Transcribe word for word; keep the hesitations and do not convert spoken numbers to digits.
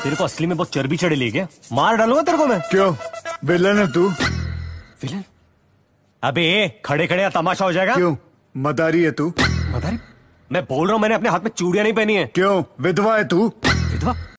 तेरे को असली में बहुत चर्बी चढ़ी है क्या? मार डालूंगा तेरे को मैं। क्यों, विलन है तू? विलन? अबे खड़े खड़े तमाशा हो जाएगा। क्यों, मदारी है तू? मदारी? मैं बोल रहा हूँ मैंने अपने हाथ में चूड़ियां नहीं पहनी है। क्यों, विधवा है तू? विधवा?